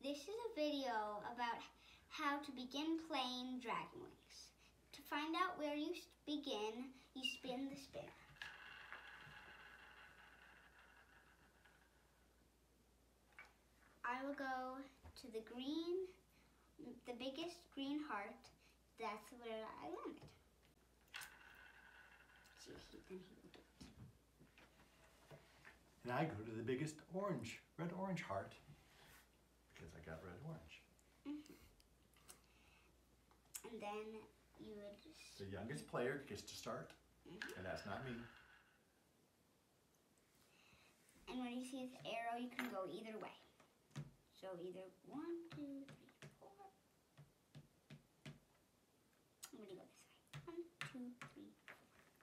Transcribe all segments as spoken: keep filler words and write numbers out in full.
This is a video about how to begin playing Dragon Wings. To find out where you begin, you spin the spinner. I will go to the green, the biggest green heart. That's where I landed. See, he, then he will do it. And I go to the biggest orange, red orange heart, because I got red orange. Mm-hmm. And then you would... The youngest player gets to start, mm-hmm. and that's not me. And when you see this arrow, you can go either way. So either one, two, three, four. I'm going to go this way. One, two, three, four.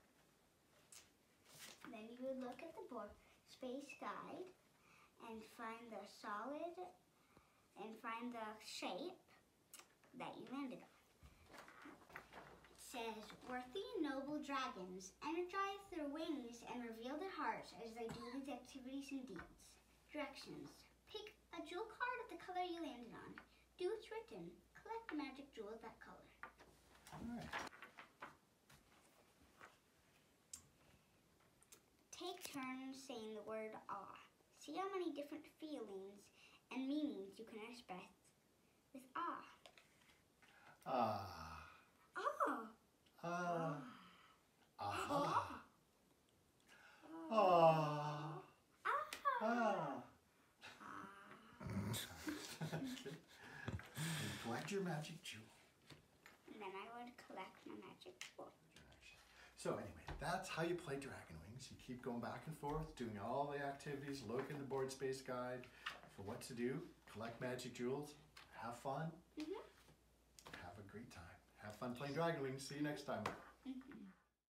Then you would look at the board space guide and find the solid and find the shape that you landed on. It says, worthy and noble dragons, energize their wings and reveal their hearts as they do these activities and deeds. Directions. Pick a jewel card of the color you landed on. Do what's written. Collect the magic jewel of that color. All right. Take turns saying the word ah. See how many different feelings and meanings you can express with ah. Ah. Ah. Ah. Ah. Ah. Ah. Ah. Ah. Collect your magic jewel. And then I would collect my magic jewel. So anyway, that's how you play Dragon Wings. You keep going back and forth, doing all the activities, look in the board space guide for what to do, collect magic jewels, have fun, Mm-hmm. have a great time. Have fun playing Dragon Wings. See you next time. Mm-hmm.